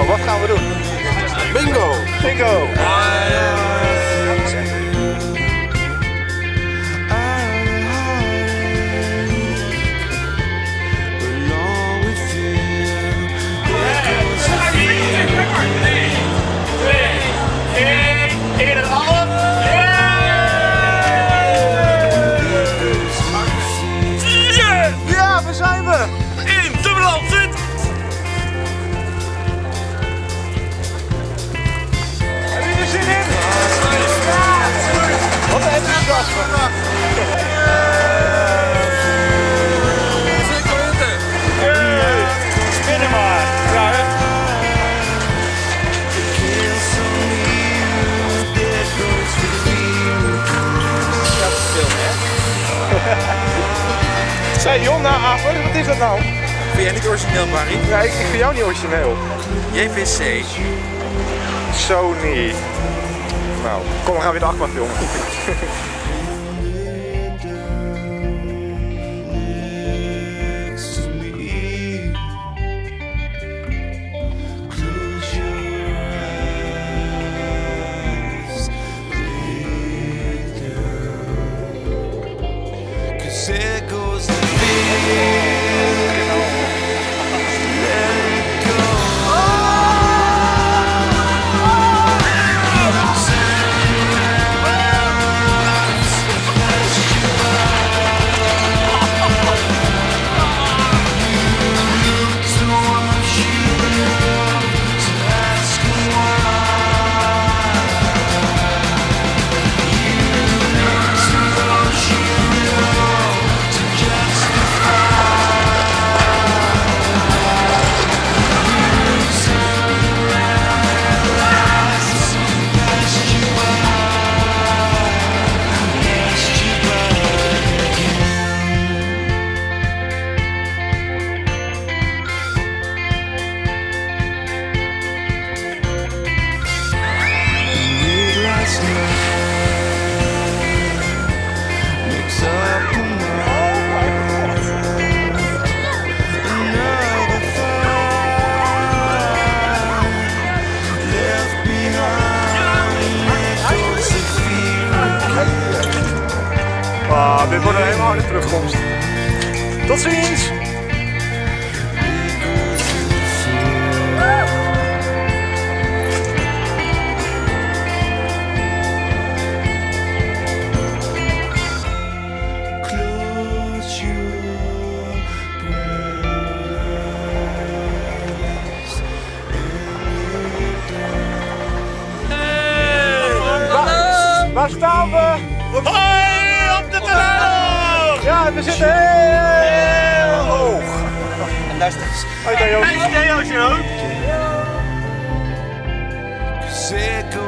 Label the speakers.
Speaker 1: wat gaan we doen?
Speaker 2: Bingo!
Speaker 1: Bingo! Ja, we zijn we!
Speaker 3: In Dubbelland zit!
Speaker 1: Hebben jullie er zin in? Ja! Wat een enthousiasme! Spinnen maar! Ja, hè?
Speaker 2: Ja, dat is veel, hè?
Speaker 1: Hey Jon, nou Aver, wat is dat nou?
Speaker 2: Vind jij niet origineel, Barry?
Speaker 1: Ja, ik vind jou niet origineel.
Speaker 2: JVC.
Speaker 1: Sony. Nou, kom, we gaan weer de achtbaan filmen.
Speaker 4: There goes the fear.
Speaker 1: Dit wordt een hele harde terugkomst. Tot ziens! Waar staan we?
Speaker 3: Hoi, op de tunnel!
Speaker 1: Ja, we zitten heel hoog.
Speaker 2: En luister eens.
Speaker 1: Hoi Theo.
Speaker 3: Hey Theo, zo.
Speaker 4: There goes